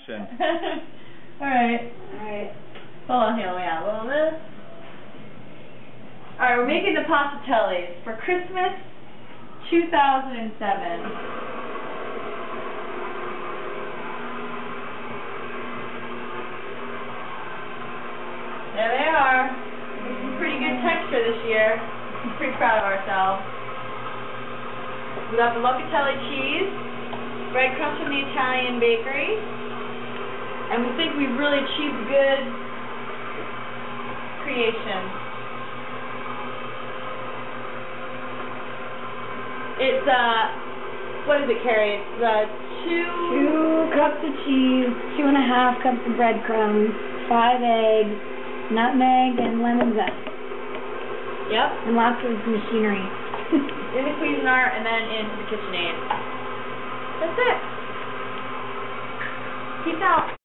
Alright. Hold on here, let me add a little bit. Alright, we're making the Passetellis for Christmas 2007. There they are. Some pretty good texture this year. I'm pretty proud of ourselves. We got the mozzarella cheese, breadcrumbs from the Italian bakery, and we think we've really achieved good creation. It's what is it, Carrie? It's 2 cups of cheese, 2.5 cups of breadcrumbs, 5 eggs, nutmeg, and lemon zest. Yep. And lots of machinery. In the Cuisinart and then into the KitchenAid. That's it. Peace out.